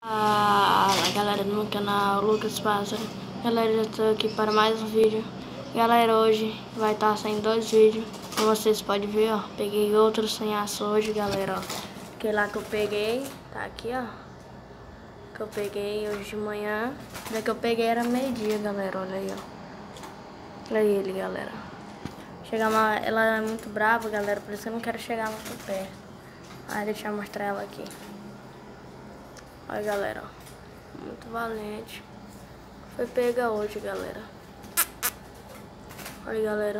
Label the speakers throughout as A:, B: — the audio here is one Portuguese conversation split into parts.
A: Fala galera do meu canal, Lucas Pássaro. Galera, eu estou aqui para mais um vídeo. Galera, hoje vai estar saindo dois vídeos. Como vocês podem ver, ó, peguei outro sanhaço hoje, galera, ó. Aquele lá que eu peguei, tá aqui, ó. Que eu peguei hoje de manhã. Da que eu peguei era meio-dia, galera, olha aí, ó. Olha ele, galera. Ela é muito brava, galera, por isso que eu não quero chegar muito perto. Aí deixa eu mostrar ela aqui. Olha, galera, ó, muito valente. Foi pega hoje, galera. Olha, galera.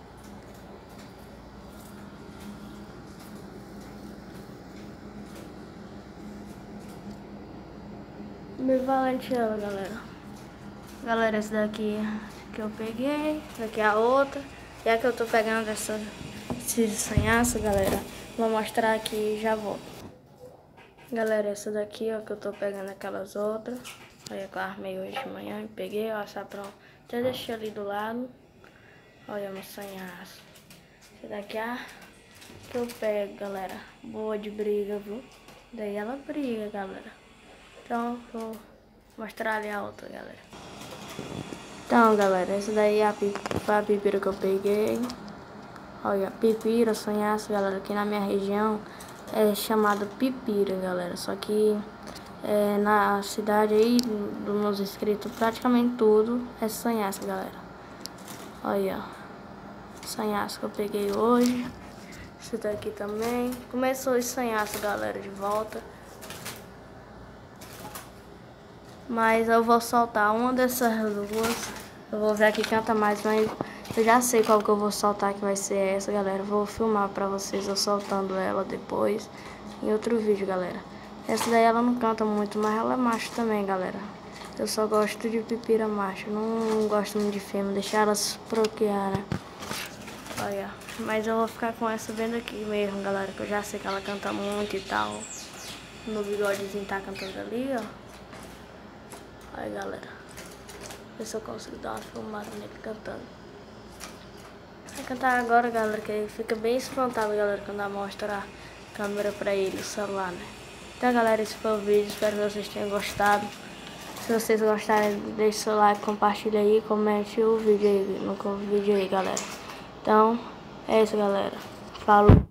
A: Bem valente ela, galera. Galera, essa daqui que eu peguei. Essa daqui é a outra. E a que eu tô pegando esse sanhaço, galera, vou mostrar aqui e já volto. Galera, essa daqui, ó, que eu tô pegando aquelas outras. Olha que eu armei hoje de manhã e peguei, ó, saprão. Até deixei ali do lado. Olha meu sanhaço. Essa daqui é a que eu pego, galera. Boa de briga, viu? Daí ela briga, galera. Então, vou mostrar ali a outra, galera. Então, galera, essa daí é a pipira que eu peguei. Olha, pipira, sanhaço, galera, aqui na minha região é chamado pipira, galera. Só que na cidade aí, dos meus inscritos, praticamente tudo é sanhaço, galera. Olha, sanhaço que eu peguei hoje. Esse daqui também. Começou esse sanhaço, galera, de volta. Mas eu vou soltar uma dessas duas. Eu vou ver aqui canta mais, mas eu já sei qual que eu vou soltar, que vai ser essa, galera. Eu vou filmar pra vocês eu soltando ela depois em outro vídeo, galera. Essa daí ela não canta muito, mas ela é macho também, galera. Eu só gosto de pipira macho, não gosto muito de fêmea, deixar elas procriar, né? Olha, mas eu vou ficar com essa vendo aqui mesmo, galera, que eu já sei que ela canta muito e tal. No bigodezinho tá cantando ali, ó. Olha, galera. Ver se eu consigo dar uma filmada nele cantando. Vai cantar agora, galera, que ele fica bem espantado, galera, quando eu mostro a câmera pra ele, o celular, né? Então, galera, esse foi o vídeo. Espero que vocês tenham gostado. Se vocês gostarem, deixe seu like, compartilha aí, comente o vídeo aí, no vídeo aí, galera. Então, é isso, galera. Falou.